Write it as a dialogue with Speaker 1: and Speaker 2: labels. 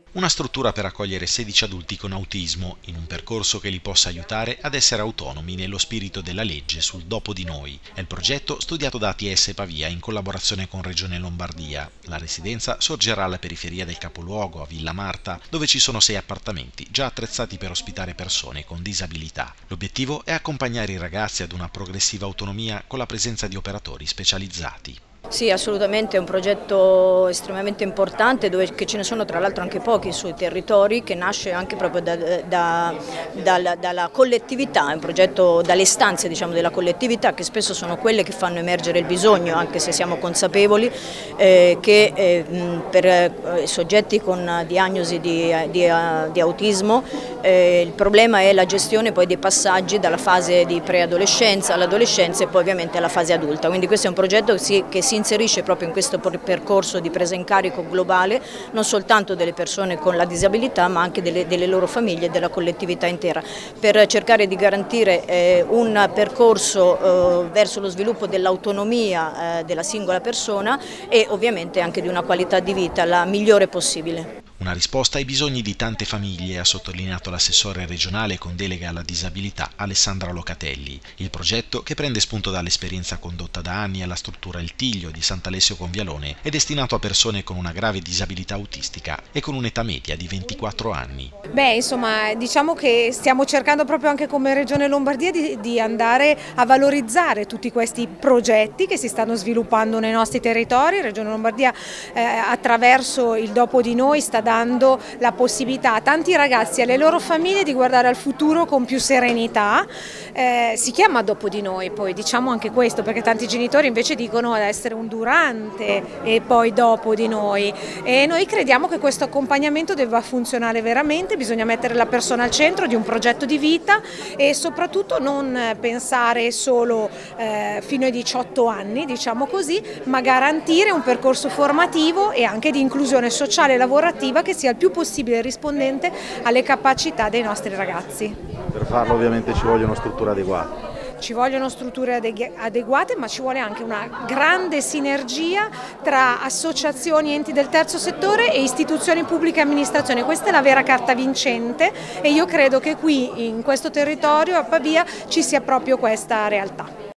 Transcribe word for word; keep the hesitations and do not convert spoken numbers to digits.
Speaker 1: Una struttura per accogliere sedici adulti con autismo, in un percorso che li possa aiutare ad essere autonomi nello spirito della legge sul dopo di noi. È il progetto studiato da A T S Pavia in collaborazione con Regione Lombardia. La residenza sorgerà alla periferia del capoluogo, a Villa Marta, dove ci sono sei appartamenti già attrezzati per ospitare persone con disabilità. L'obiettivo è accompagnare i ragazzi ad una progressiva autonomia con la presenza di operatori specializzati.
Speaker 2: Sì, assolutamente, è un progetto estremamente importante dove che ce ne sono tra l'altro anche pochi sui territori, che nasce anche proprio da, da, dalla, dalla collettività, è un progetto dalle istanze, diciamo, della collettività, che spesso sono quelle che fanno emergere il bisogno, anche se siamo consapevoli eh, che eh, per eh, soggetti con diagnosi di, di, di autismo eh, il problema è la gestione poi dei passaggi dalla fase di preadolescenza all'adolescenza e poi ovviamente alla fase adulta, quindi questo è un progetto che si, che si inserisce proprio in questo percorso di presa in carico globale non soltanto delle persone con la disabilità ma anche delle, delle loro famiglie e della collettività intera, per cercare di garantire eh, un percorso eh, verso lo sviluppo dell'autonomia eh, della singola persona e ovviamente anche di una qualità di vita la migliore possibile.
Speaker 1: Una risposta ai bisogni di tante famiglie, ha sottolineato l'assessore regionale con delega alla disabilità Alessandra Locatelli. Il progetto, che prende spunto dall'esperienza condotta da anni alla struttura Il Tiglio di Sant'Alessio Convialone, è destinato a persone con una grave disabilità autistica e con un'età media di ventiquattro anni.
Speaker 3: Beh, insomma, diciamo che stiamo cercando proprio anche come Regione Lombardia di, di andare a valorizzare tutti questi progetti che si stanno sviluppando nei nostri territori. Regione Lombardia eh, attraverso il Dopo di Noi sta dando la possibilità a tanti ragazzi e alle loro famiglie di guardare al futuro con più serenità. Eh, si chiama Dopo di Noi, poi diciamo anche questo, perché tanti genitori invece dicono ad essere un durante e poi dopo di noi, e noi crediamo che questo accompagnamento debba funzionare veramente, bisogna mettere la persona al centro di un progetto di vita e soprattutto non pensare solo eh, fino ai diciotto anni, diciamo così, ma garantire un percorso formativo e anche di inclusione sociale e lavorativa che sia il più possibile rispondente alle capacità dei nostri ragazzi.
Speaker 4: Per farlo ovviamente ci vogliono strutture adeguate.
Speaker 3: Ci vogliono strutture adeguate, ma ci vuole anche una grande sinergia tra associazioni, enti del terzo settore e istituzioni pubbliche e amministrazioni. Questa è la vera carta vincente e io credo che qui in questo territorio a Pavia ci sia proprio questa realtà.